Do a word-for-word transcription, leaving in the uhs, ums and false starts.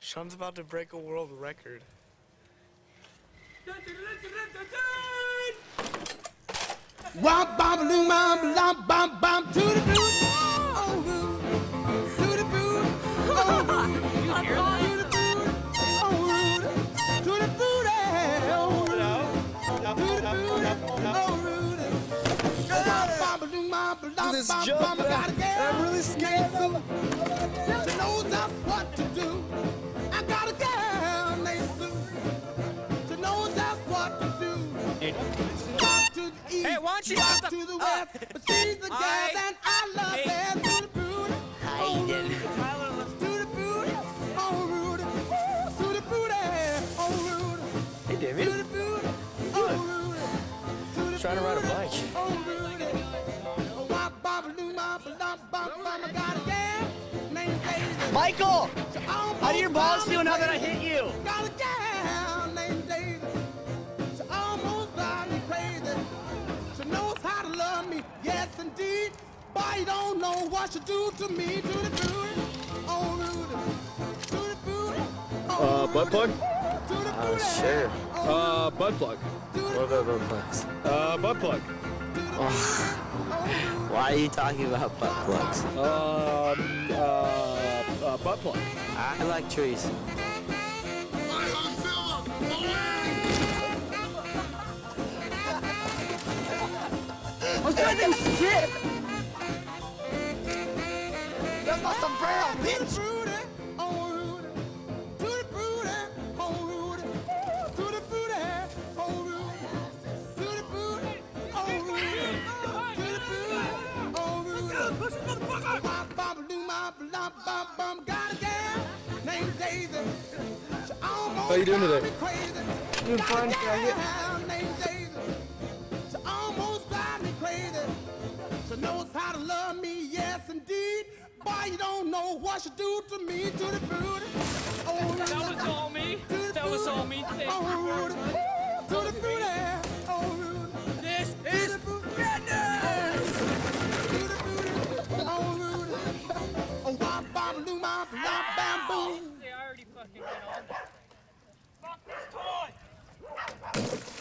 Sean's about to break a world record. Womp bom balloon bom bom bom bom to the boot. Oh root. To the boot. Oh root. To the boot. Oh root. To the boot. Oh root. To the boot. Oh root. Womp bom balloon bom bom bom bom. I gotta get. I'm really scared. To know just what to do. I gotta get. To know just what to do. Hey, why don't you Walk stop to the the, west, uh, but she's the girl I that I love. hate- There to the booty, oh Rudy, to the booty, oh Rudy, to the booty, oh Rudy, Hey, to David. the booty, oh Rudy, to the Trying to ride a booty, bike. oh Rudy, oh wop bop doo bop bop bop bop. I got a gal named Daisy. Michael! She almost How do your balls drive me feel now that I crazy. hit you? Got a gal named Daisy. She almost drive me crazy. She knows how to love me, yes indeed. But you don't know what she do to me, to the booty, oh Rudy, to the booty, oh Uh, butt plug? Rudy, to the Uh, booty, sure. oh Uh, butt plug. What about butt plugs? Uh, butt plug. Why are you talking about butt plugs? Um, uh, uh, butt plug. I like trees. I'm trying to shit! That's my sombrero, to the bitch! booty, oh Rudy, to the booty, oh Rudy, to the booty, oh Rudy, to the booty, oh Rudy, to the booty, oh Rudy. Bop, bop, doo, bop, bop, bop, bop. Got a gal named Daisy. She almost How you doing drive today? me crazy. Doing Got fine, a faggot. gal named Daisy. She almost drive me crazy. She knows how to love me, yes indeed. Boy, you don't know what she do to me, to the booty. Oh, That was all me. to the That was all booty. me. Thank Oh, Rudy. To the booty. Oh, Rudy. This To is the booty. madness! To the booty. Oh, Rudy. Oh, wop, bop, doo, bop, bop, bam, boom. They already fucking get on. Fuck this toy!